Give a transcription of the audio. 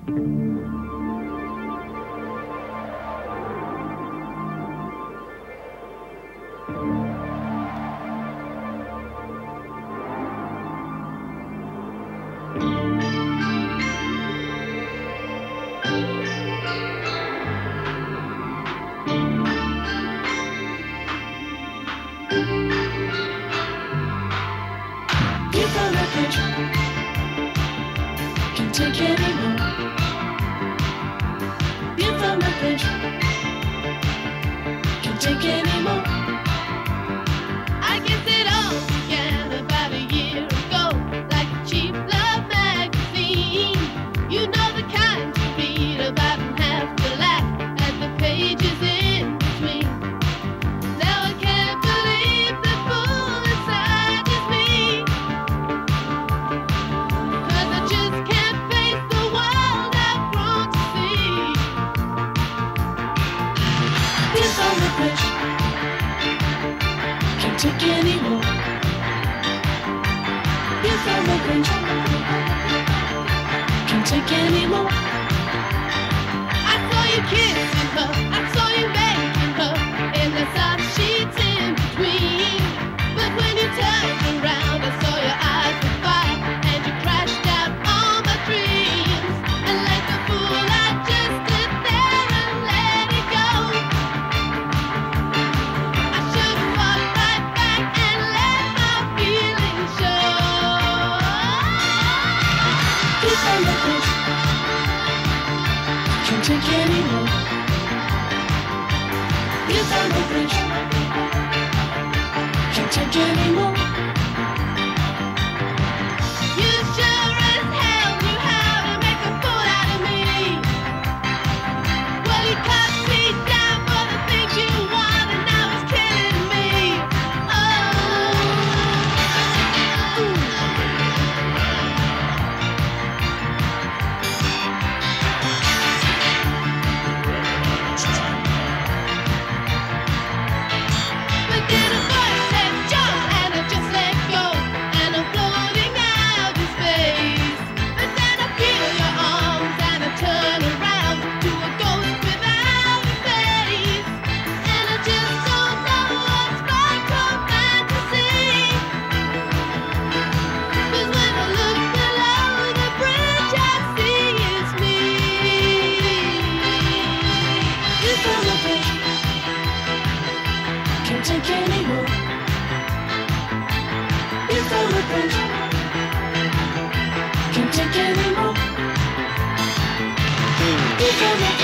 Can't take anymore. You found my bridge. Can't take anymore. I guess it all began about a year ago, like a cheap love magazine. You know the kind you read about and have to laugh at the pages in between. Now I can't believe the fool inside is me, 'cause I just can't face the world I've grown to see. You found the bridge. Can't take anymore. You found the bridge. Can't take anymore. I saw you kissing her, I saw you making her, and the soft sheets in between. But when you turned around, I saw your eyes were fire, and you crashed out all my dreams. And like a fool, I just stood there and let it go. I should have fought right back and let my feelings show. You found the bridge. Can't take anymore. You found the bridge. Can't take anymore. You sure as hell knew how to make a fool out of me. Well, you cut me down for the things you want, and now it's killing me. But then a voice said, "Jump," and I just let go, and I'm floating out in space. But then I feel your arms, and I turn around to a ghost without a face. And I just don't know what's right from fantasy. 'Cause when I look below the bridge, I see it's me. You found the bridge. Can't take anymore. You found the bridge. Can't take anymore. You found the